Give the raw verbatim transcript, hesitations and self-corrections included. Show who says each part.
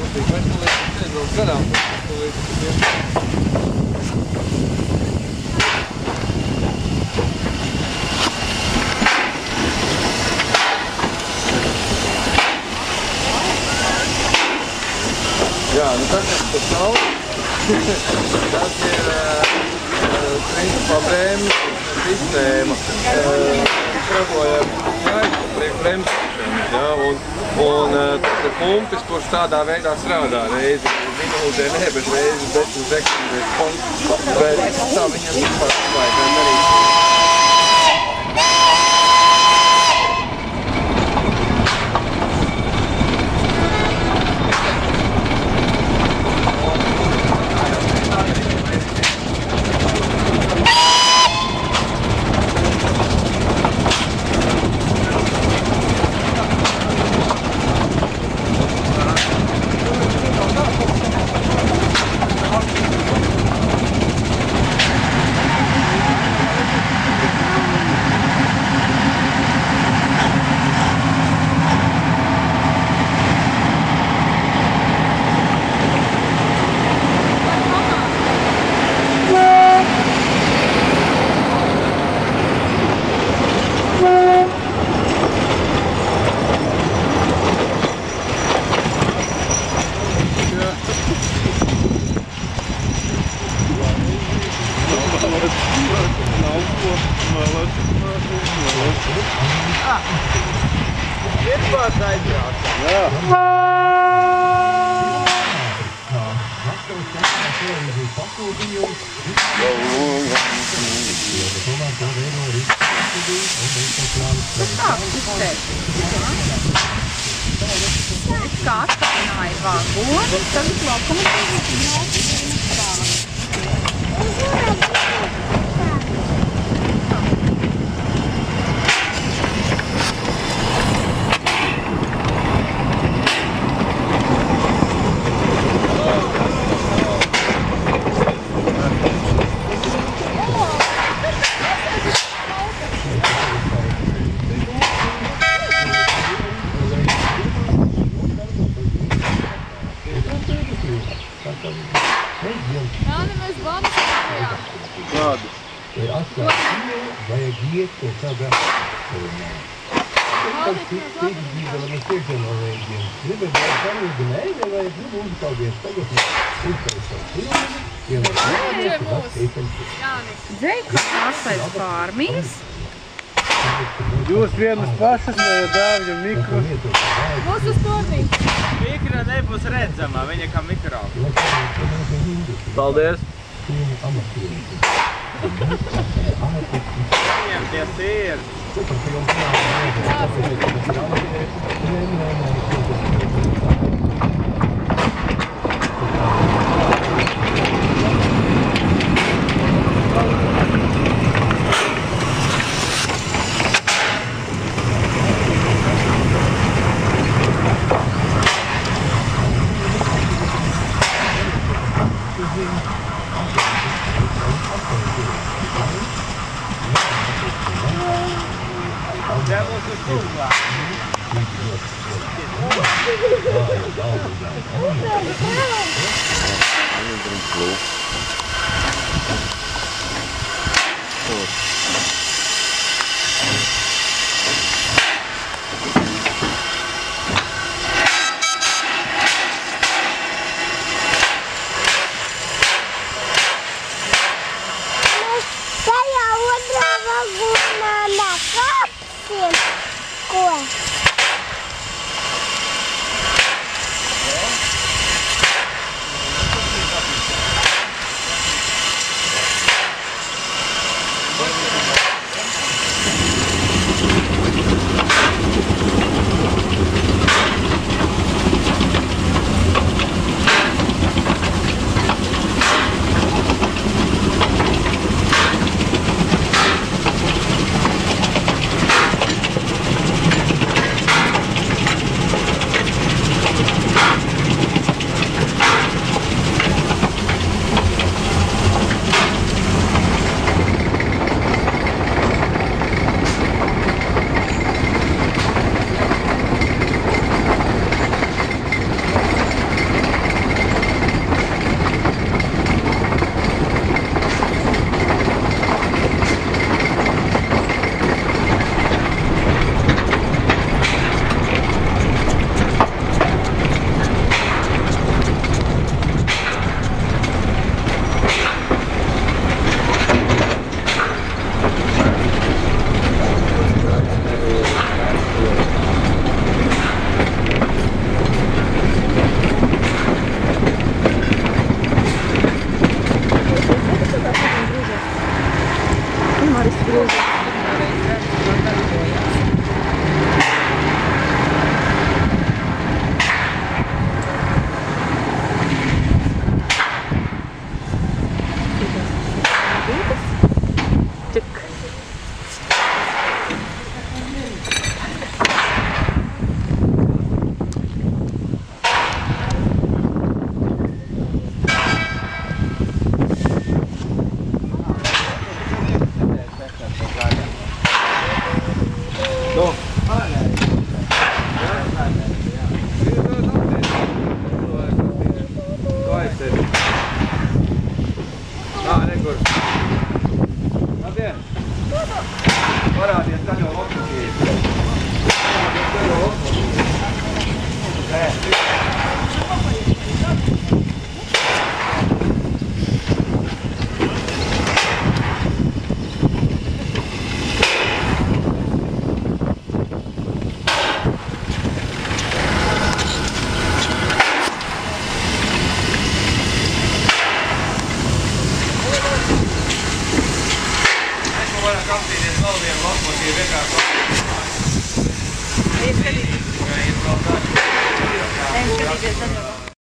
Speaker 1: kārtīgi. Mēs to līdz aizbrauc garām, mēs to līdz Jā, nu tas ir tas nav. Tas ir principā bremzes sistēma. Strādājam jāizpēc priekš bremzēšanas, jā, un, un tas ir pumpis, kurš tādā veidā strādā reizi minūtē, ne, bet reizi desmit sekundēs pumpis, bet tā viņam vispār vajag darīt.
Speaker 2: Kā attālināja vagoni, tagad lokomotīvi Jāni, mēs bandas atstājām.
Speaker 3: Kādu?
Speaker 4: Vajag iet to tādā formā. Tas tik dzīve, lai mēs tiekam no veidiem. Gribēt vajag panīt, nē, vai vajag gribu uzkaldies. Tagad mēs uzkaldies filmu.
Speaker 2: Dzēj mūs. Jāni. Dzēj, kā pārslēdz pārmīs.
Speaker 3: Jūs vienas pašas no dāvļu mikro.
Speaker 2: Mūsu spornīgi.
Speaker 5: Mikra nebūs redzama, viņa kā mikro.
Speaker 3: Paldies.
Speaker 5: Viņam ties ir. Devils is full glass.
Speaker 2: Thank you.
Speaker 1: bija vienkārši.
Speaker 6: Ejam skatīties. Ejam skatīties.